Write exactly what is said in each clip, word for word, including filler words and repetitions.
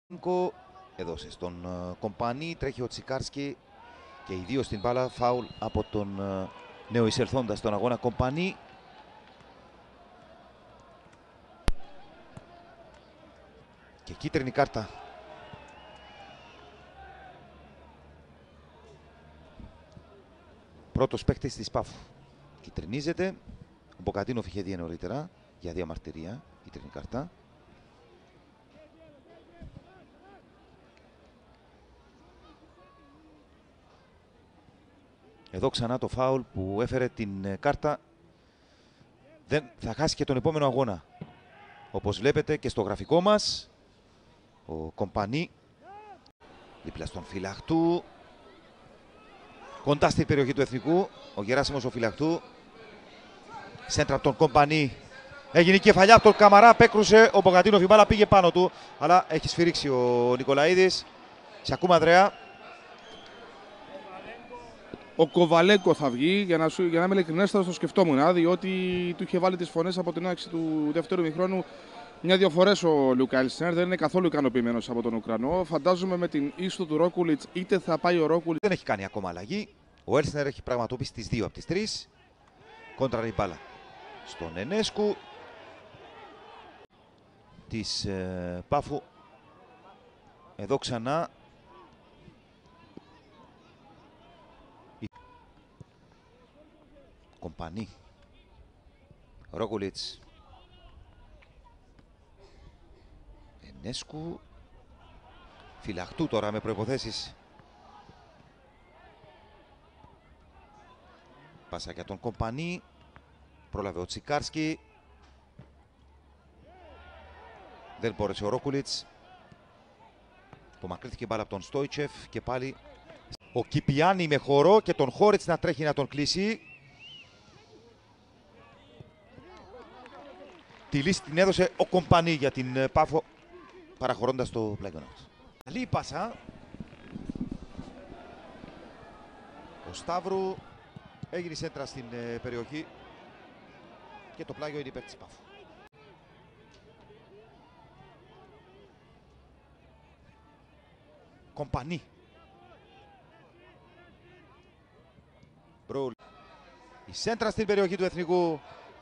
Έδωσε στον uh, Κομπάνι, τρέχει ο Τσικάρσκι και οι δύο στην μπάλα. Φάουλ από τον uh, νέο εισελθόντα στον αγώνα Κομπάνι. Και κίτρινη κάρτα. Πρώτος παίκτης της ΠΑΦ. Κιτρινίζεται. Ο Μποκαντίνοφ είχε δει νωρίτερα για διαμαρτυρία. Κίτρινη κάρτα. Εδώ ξανά το φάουλ που έφερε την κάρτα. Δεν θα χάσει και τον επόμενο αγώνα. Όπως βλέπετε και στο γραφικό μας, ο Κομπάνι δίπλα στον Φυλαχτού. Κοντά στην περιοχή του Εθνικού, ο Γεράσιμος ο Φυλαχτού. Σέντρα από τον Κομπάνι. Έγινε η κεφαλιά από τον Καμαρά, πέκρουσε ο Μποκαντίνοφ, η μπάλα πήγε πάνω του. Αλλά έχει σφυρίξει ο Νικολαίδης. Σε ακούμε, Ανδρέα. Ο Κοβαλέγκο θα βγει, για να, σου, για να είμαι ειλικρινέστατος, το σκεφτόμουν, διότι του είχε βάλει τις φωνές από την άξιση του δεύτερου ημιχρόνου μια-δύο φορές ο Λούκα Έλσνερ. Δεν είναι καθόλου ικανοποιημένος από τον Ουκρανό. Φαντάζομαι με την ίστο του Ρόκουλιτς είτε θα πάει ο Ρόκουλιτς. Δεν έχει κάνει ακόμα αλλαγή. Ο Έλσνερ έχει πραγματοποιήσει τις δύο από τις τρεις. Κόντρα η μπάλα στον Ενέσκου της ε, Πάφου. Εδώ ξανά. Κομπάνι. Ρόκουλιτς. Ενέσκου. Φυλαχτού τώρα με προϋποθέσεις. Πάσα για τον Κομπάνι. Πρόλαβε ο Τσικάρσκι. Δεν μπόρεσε ο Ρόκουλιτς. Απομακρύνθηκε μπάλα από τον Στόιτσεφ και πάλι ο Κιπιάνι με χορό και τον Χόρετς να τρέχει να τον κλείσει. Τη λύση την έδωσε ο Κομπάνι για την Πάφο, παραχωρώντας το πλάγιον. Καλή πάσα. Ο Σταύρου έγινε σέντρα στην περιοχή και το πλάγιο είναι υπέρ της Πάφου. Κομπάνι. Μπρουλ. Η σέντρα στην περιοχή του Εθνικού.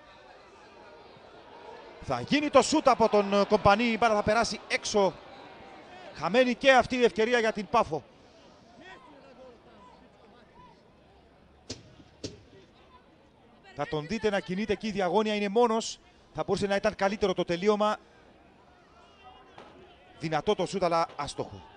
Θα γίνει το σούτ από τον Κομπάνι, η μπάλα θα περάσει έξω. Χαμένη και αυτή η ευκαιρία για την Πάφο. Θα τον δείτε να κινείται εκεί, η διαγώνια είναι μόνος. Θα μπορούσε να ήταν καλύτερο το τελείωμα. Δυνατό το σούτ αλλά άστοχο.